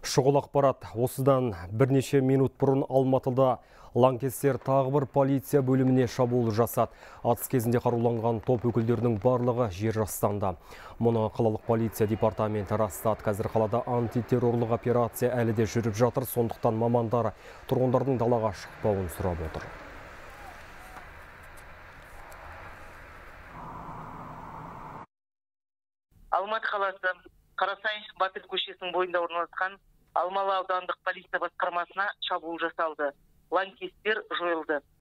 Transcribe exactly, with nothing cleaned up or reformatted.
Шұғыл ақпарат. Осыдан бірнеше минут бұрын Алматыда лаңкестер тағы бір полиция бөліміне шабуыл жасады. Атыс кезінде қаруланған топ өкілдерінің барлығы жер жастанды. Мұны қалалық полиция департаменті растады. Қазір қалада антитеррорлық операция әлі де жүріп жатыр. Сондықтан мамандар тұрғындардың далаға шықпауын сұрап отыр. Алматы қаласы Қарасай Батыр көшесінің бойында орналасқан Алмалы аудандық полиция басқармасына шабуыл жасалды. Лаңкестер жойылды.